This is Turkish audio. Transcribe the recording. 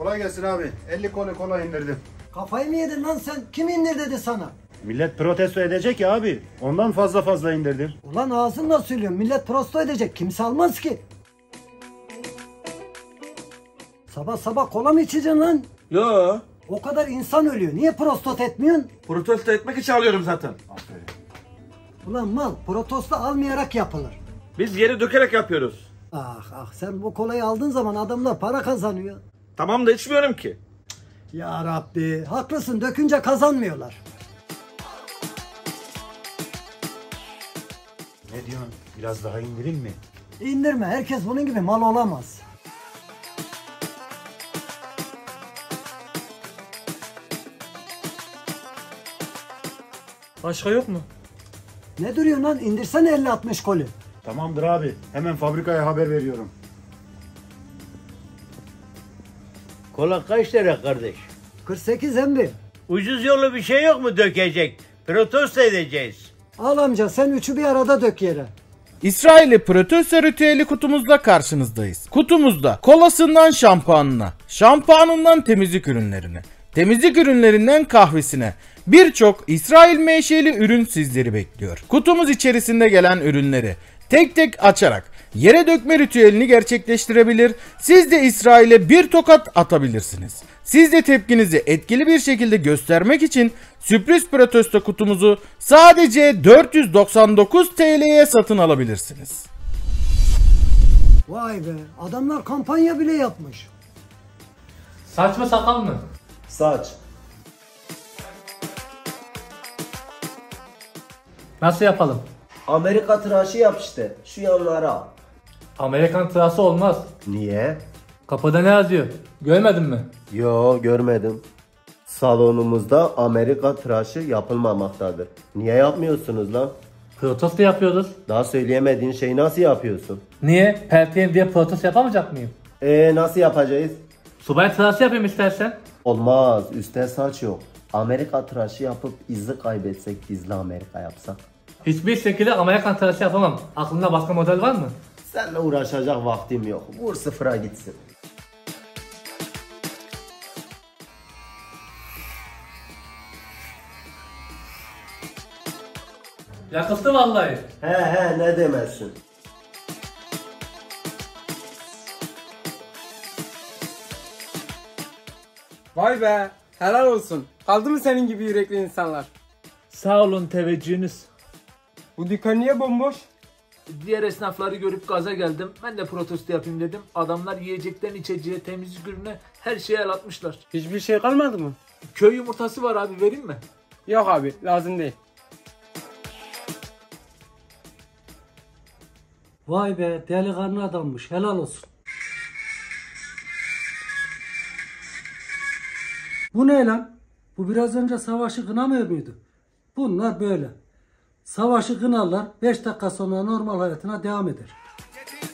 Kolay gelsin abi. 50 koli kola indirdim. Kafayı mı yedin lan sen? Kim indir dedi sana? Millet protesto edecek ya abi. Ondan fazla indirdim. Ulan ağzınla söylüyorum. Millet protesto edecek. Kimse almaz ki. Sabah sabah kola mı içeceksin lan? Yo. O kadar insan ölüyor. Niye protesto etmiyorsun? Protesto etmek için alıyorum zaten. Aferin. Ulan mal protesto almayarak yapılır. Biz yeri dökerek yapıyoruz. Ah sen bu kolayı aldığın zaman adamlar para kazanıyor. Tamam da içmiyorum ki. Ya Rabbi haklısın, dökünce kazanmıyorlar. Ne diyorsun? Biraz daha indireyim mi? İndirme, herkes bunun gibi mal olamaz. Başka yok mu? Ne duruyorsun lan? İndirsene 50-60 koli. Tamamdır abi. Hemen fabrikaya haber veriyorum. Kola kaç lira kardeş? 48 emmi. Ucuz yolu bir şey yok mu dökecek? Protesto edeceğiz. Al amca sen üçü bir arada dök yere. İsrail'i protesto ritüeli kutumuzla karşınızdayız. Kutumuzda kolasından şampuanına, şampuanından temizlik ürünlerine, temizlik ürünlerinden kahvesine birçok İsrail menşeli ürün sizleri bekliyor. Kutumuz içerisinde gelen ürünleri tek tek açarak yere dökme ritüelini gerçekleştirebilir. Siz de İsrail'e bir tokat atabilirsiniz. Siz de tepkinizi etkili bir şekilde göstermek için sürpriz protesto kutumuzu sadece 499 TL'ye satın alabilirsiniz. Vay be, adamlar kampanya bile yapmış. Saç mı sakal mı? Saç. Nasıl yapalım? Amerika tıraşı yap işte. Şu yanlara. Amerikan tıraşı olmaz. Niye? Kapıda ne yazıyor? Görmedin mi? Yo, görmedim. Salonumuzda Amerika tıraşı yapılmamaktadır. Niye yapmıyorsunuz lan? Protesto yapıyoruz. Daha söyleyemediğin şeyi nasıl yapıyorsun? Niye? Peltiyim diye protesto yapamayacak mıyım? Nasıl yapacağız? Subay tıraşı yapayım istersen. Olmaz. Üstte saç yok. Amerika tıraşı yapıp izi kaybetsek gizli Amerika yapsak. Hiçbir şekilde Amerikan tıraşı yapamam. Aklında başka model var mı? Seninle uğraşacak vaktim yok. Vur sıfıra gitsin. Yakıştı vallahi. He ne demezsin. Vay be, helal olsun. Kaldı mı senin gibi yürekli insanlar? Sağ olun teveccühünüz. Bu dükkan niye bomboş? Diğer esnafları görüp gaza geldim. Ben de protesto yapayım dedim. Adamlar yiyecekten içeceğe, temizlik ürüne her şeye el atmışlar. Hiçbir şey kalmadı mı? Köy yumurtası var abi, vereyim mi? Yok abi, lazım değil. Vay be, delikanlı adammış, helal olsun. Bu ne lan? Bu biraz önce savaşı kınamıyor muydu? Bunlar böyle. Savaşı kınarlar, 5 dakika sonra normal hayatına devam eder.